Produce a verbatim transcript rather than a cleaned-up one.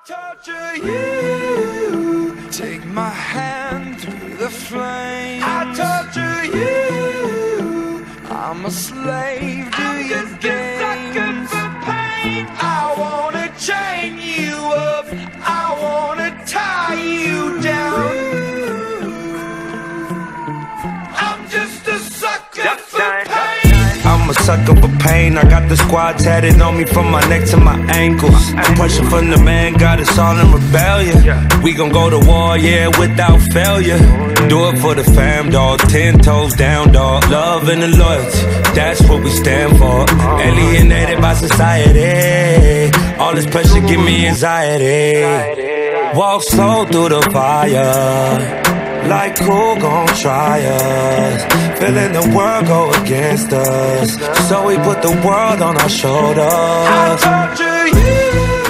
Torture you, take my hand through the flame. I torture you, I'm a slave to I'm your just games. A sucker for pain. I wanna chain you up, I wanna tie you down. I'm just a sucker Duck for time. pain. I'm a sucker for pain. I got the squad tatted on me from my neck to my ankles. Pressure from the man got us all in rebellion. We gon' go to war, yeah, without failure. Do it for the fam, dog. Ten toes down, dog. Love and the loyalty, that's what we stand for. Alienated by society, all this pressure give me anxiety. Walk slow through the fire, like who gon' try us? Feeling the world go against us, so we put the world on our shoulders. I torture you.